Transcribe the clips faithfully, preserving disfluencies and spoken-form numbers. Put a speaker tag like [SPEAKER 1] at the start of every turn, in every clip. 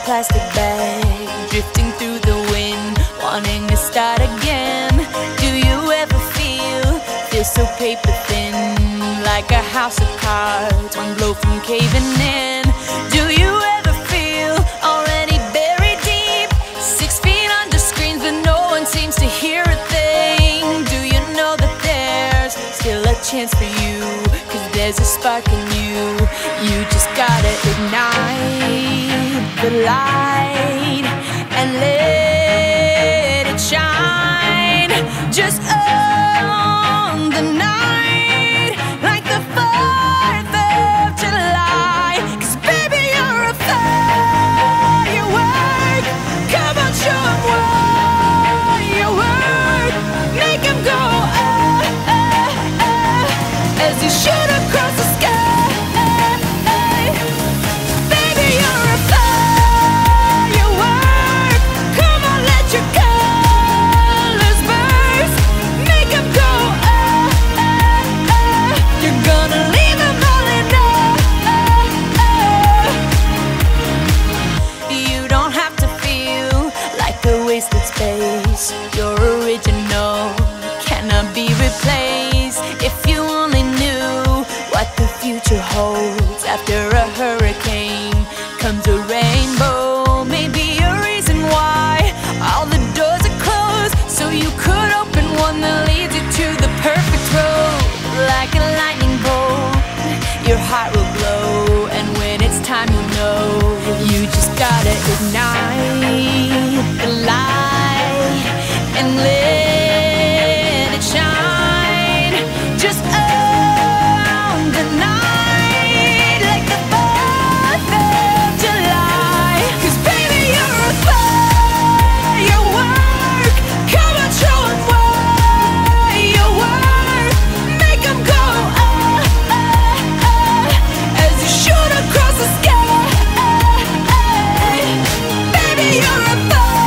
[SPEAKER 1] plastic bag, drifting through the wind, wanting to start again. Do you ever feel, feel so paper thin, like a house of cards, one blow from caving in? Do you ever feel already buried deep, six feet under screens but no one seems to hear a thing? Do you know that there's still a chance for you, cause there's a spark in you. You just gotta ignite the light and let it shine. Just own the night like the fourth of July. Cause baby, you're a firework. Come on, show 'em what you work. Make 'em go ah, ah, ah, as you shoot across the sky. Your original cannot be replaced. If you only knew what the future holds. After a hurricane comes a rainbow. Maybe a reason why all the doors are closed, so you could open one that leads you to the perfect road. Like a lightning bolt, your heart will glow, and when it's time, you know you just gotta ignite the light and let it shine. Just own the night like the fourth of July. Cause baby, you're a firework. Come on, show 'em what you work. Make 'em go ah, ah, ah, as you shoot across the sky. Baby, you're a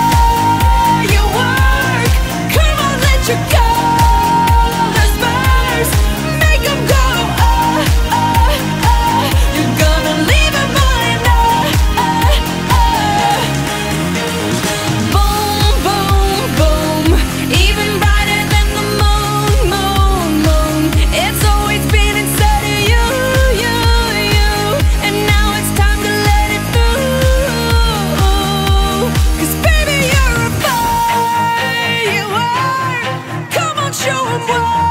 [SPEAKER 1] your colors burst, make 'em go ah, ah, ah. You're gonna leave 'em all in ah, ah, ah. Boom, boom, boom, even brighter than the moon, moon, moon. It's always been inside of you, you, you, and now it's time to let it through. Cause baby, you're a firework. Show 'em what